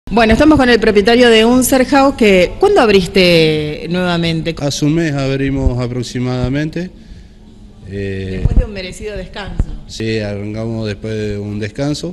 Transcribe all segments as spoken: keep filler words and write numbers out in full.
Bueno, estamos con el propietario de Unser House, que ¿cuándo abriste nuevamente? Hace un mes abrimos aproximadamente. Eh, después de un merecido descanso. Sí, arrancamos después de un descanso.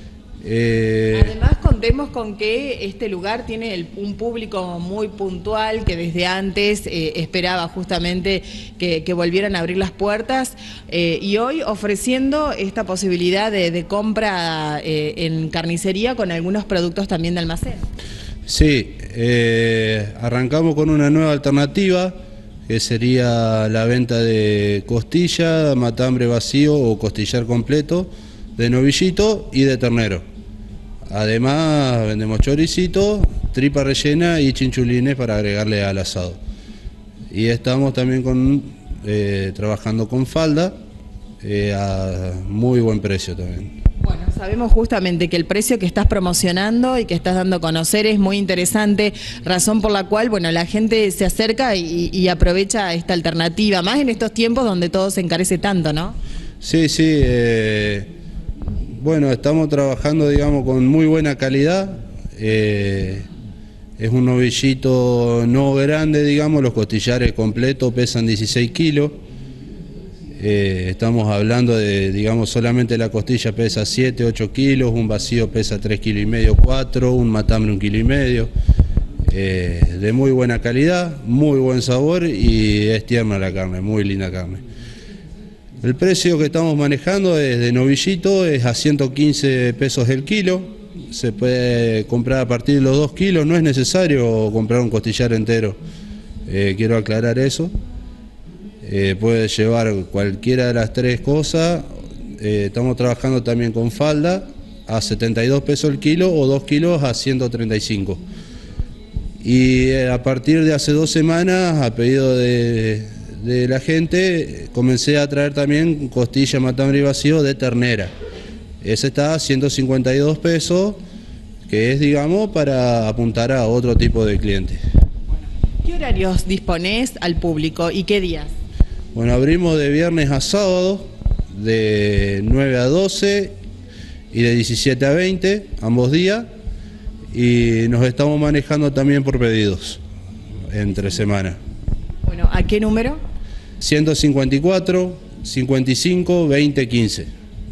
Eh, Además, contemos con que este lugar tiene el, un público muy puntual que desde antes eh, esperaba justamente que, que volvieran a abrir las puertas eh, y hoy ofreciendo esta posibilidad de, de compra eh, en carnicería con algunos productos también de almacén. Sí, eh, arrancamos con una nueva alternativa que sería la venta de costilla, matambre vacío o costillar completo, de novillito y de ternero. Además vendemos choricito, tripa rellena y chinchulines para agregarle al asado. Y estamos también con, eh, trabajando con falda eh, a muy buen precio también. Bueno, sabemos justamente que el precio que estás promocionando y que estás dando a conocer es muy interesante, razón por la cual, bueno, la gente se acerca y, y aprovecha esta alternativa, más en estos tiempos donde todo se encarece tanto, ¿no? Sí, sí, eh, bueno, estamos trabajando, digamos, con muy buena calidad. Eh, es un novillito no grande, digamos, los costillares completos pesan dieciséis kilos. Eh, estamos hablando de, digamos, solamente la costilla pesa siete, ocho kilos, un vacío pesa tres kilos y medio, cuatro, un matambre un kilo y medio. Eh, de muy buena calidad, muy buen sabor y es tierna la carne, muy linda carne. El precio que estamos manejando es de novillito, es a ciento quince pesos el kilo. Se puede comprar a partir de los dos kilos, no es necesario comprar un costillar entero. Eh, quiero aclarar eso. Eh, puede llevar cualquiera de las tres cosas. Eh, estamos trabajando también con falda a setenta y dos pesos el kilo o dos kilos a ciento treinta y cinco. Y eh, a partir de hace dos semanas, a pedido de, de la gente, comencé a traer también costilla, matambre y vacío de ternera. Ese está a ciento cincuenta y dos pesos, que es, digamos, para apuntar a otro tipo de clientes. ¿Qué horarios disponés al público y qué días? Bueno, abrimos de viernes a sábado, de nueve a doce y de diecisiete a veinte, ambos días, y nos estamos manejando también por pedidos, entre semana. Bueno, ¿a qué número? ciento cincuenta y cuatro, cincuenta y cinco, veinte, quince.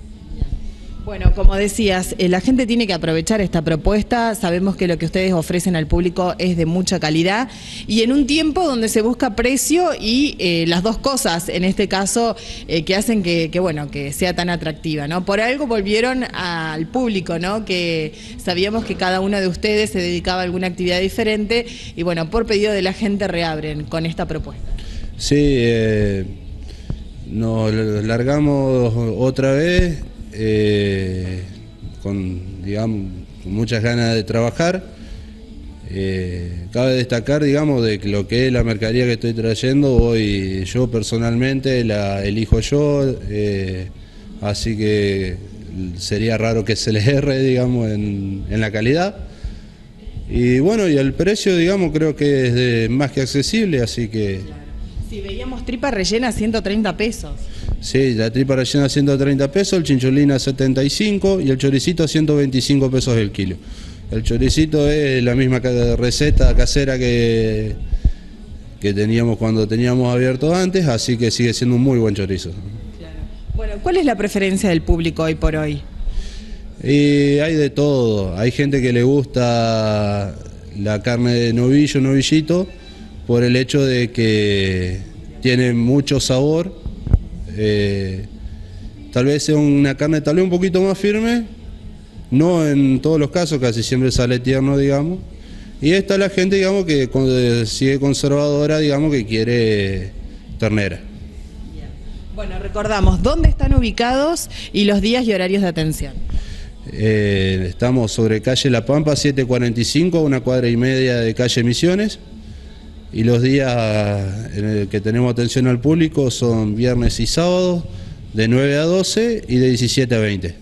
Bueno, como decías, eh, la gente tiene que aprovechar esta propuesta, sabemos que lo que ustedes ofrecen al público es de mucha calidad y en un tiempo donde se busca precio y eh, las dos cosas, en este caso, eh, que hacen que, que, bueno, que sea tan atractiva, ¿no? Por algo volvieron al público, ¿no? Que sabíamos que cada uno de ustedes se dedicaba a alguna actividad diferente y bueno, por pedido de la gente reabren con esta propuesta. Sí, eh, nos largamos otra vez. Eh, con, digamos, con muchas ganas de trabajar. Eh, cabe destacar, digamos, de que lo que es la mercadería que estoy trayendo, hoy yo personalmente la elijo yo, eh, así que sería raro que se les erre, digamos, en, en la calidad. Y bueno, y el precio, digamos, creo que es de, más que accesible, así que... Sí, veíamos tripa rellena a ciento treinta pesos. Sí, la tripa rellena a ciento treinta pesos, el chinchulín a setenta y cinco y el choricito a ciento veinticinco pesos el kilo. El choricito es la misma receta casera que, que teníamos cuando teníamos abierto antes, así que sigue siendo un muy buen chorizo. Claro. Bueno, ¿cuál es la preferencia del público hoy por hoy? Y hay de todo, hay gente que le gusta la carne de novillo, novillito, por el hecho de que tiene mucho sabor. Eh, tal vez sea una carne tal vez un poquito más firme, no en todos los casos, casi siempre sale tierno, digamos, y esta es la gente, digamos, que sigue conservadora, digamos, que quiere ternera. Bueno, recordamos, ¿dónde están ubicados y los días y horarios de atención? Eh, estamos sobre calle La Pampa setecientos cuarenta y cinco, una cuadra y media de calle Misiones. Y los días en el que tenemos atención al público son viernes y sábados de nueve a doce y de diecisiete a veinte.